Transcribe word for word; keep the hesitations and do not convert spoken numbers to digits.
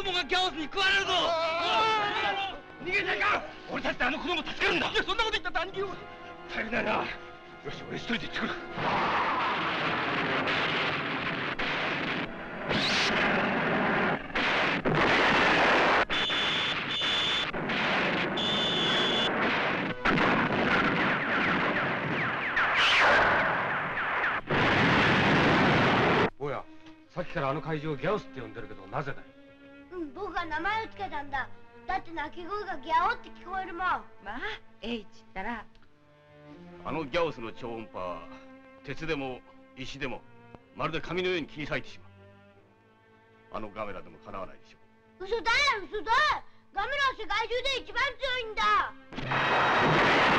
もがギャオスに食われるぞ。逃げちゃいかん。俺たちであの子供助かるんだ。いや、そんなこと言ったって兄貴を。大変だな。よし、俺一人で行ってくる。おや、さっきからあの怪獣をギャオスって呼んでるけど、なぜだい？ うん、僕が名前をつけたんだ。だって鳴き声がギャオって聞こえるもん。まあ、Hったら。 あのギャオスの超音波は鉄でも石でもまるで紙のように切り裂いてしまう。あのガメラでもかなわないでしょう。 嘘だ嘘だ。ガメラは世界中で一番強いんだ。